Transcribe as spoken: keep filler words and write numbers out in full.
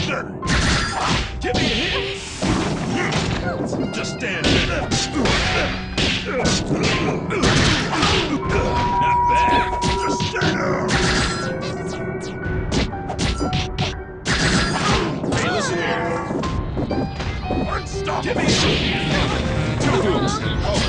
Give me a hit! Just stand there. Not bad. Just stand there. Hey, listen here. Unstoppable. Give me a hit. Two hooks. Oh.